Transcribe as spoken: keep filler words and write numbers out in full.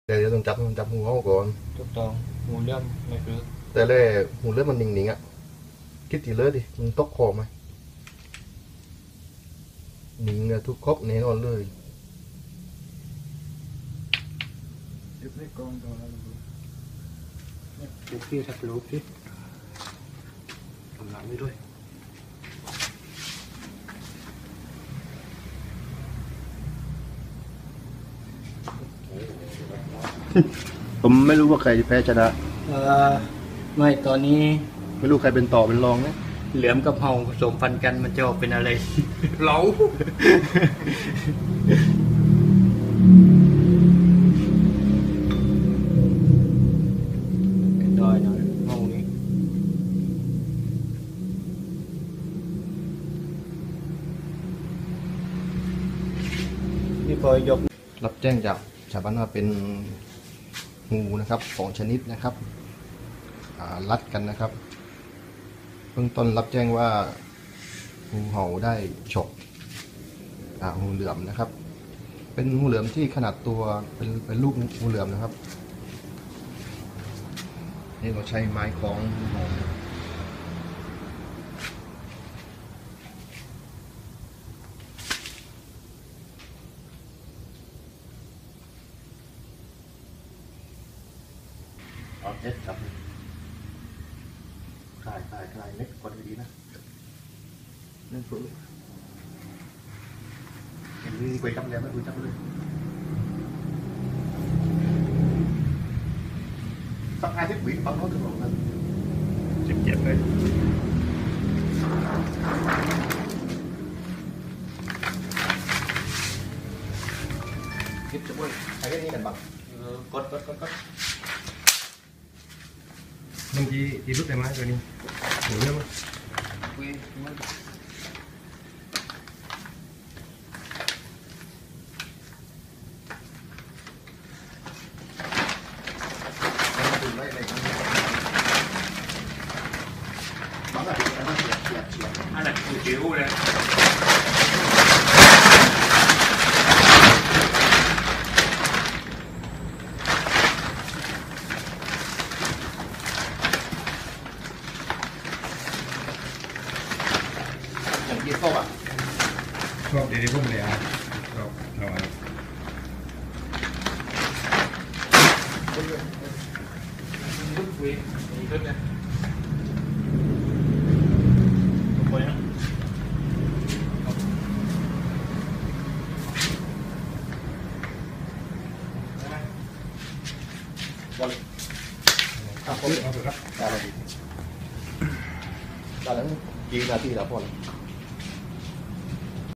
แต่เดี๋ยวต้องจับต้องจับหูเขาก่อนถูกต้องหูเลื่อมไม่คือแต่เลยหูเลื่อมมันนิ่งๆอ่ะคิดทีเลยดิมันตกคอไหมนิ่งอะทุกครบแน่นอนเลยยึดไม่กองตัวแล้วเนี่ยดูพี่ทักรูปพี่ทำหลังนี่ด้วยผมไม่รู้ว่าใครแพ้ชนะเออไม่ตอนนี้ไม่รู้ใครเป็นต่อเป็นรองนะเหลือมกับเฮาผสมพันธุ์กันมันจะออกเป็นอะไรเราเป็นดอยหน่อยห้องนี้นี่พอยกรับแจ้งจากชาวบ้านว่าเป็นงูนะครับสองชนิดนะครับรัดกันนะครับเบื้องต้นรับแจ้งว่างูเห่าได้ฉกงูเหลือมนะครับเป็นงูเหลือมที่ขนาดตัวเป็นเป็นลูกงูเหลือมนะครับนี่เราใช้ไม้คล้องงูเห่าเอาเน็ตครับคลายคลายคลายเน็ตกดดีๆนะเล่นปุ๊บเห็นไปจับแล้วไม่ดูจับเลยสักห้าสิบวิปั๊บเขาถึงหลงแล้วเจ็บเจ็บเลยคิดจะพูดใครเล่นนี่กันบ้างกดกดกดกดบางทีทีลุกได้ไหมตัวนี้หนูเรื่องมั้ยคุยมั้ยอันนั้นคือจิ๋วเลยชอบอ่ะชอบเดี๋ยวพุ่งเลยอ่ะชอบชอบลุกคุยมีลุกนะคุยนะบอลครับผมเอาเถอะครับได้แล้วดีได้แล้วกี่นาทีแล้วพอแล้ว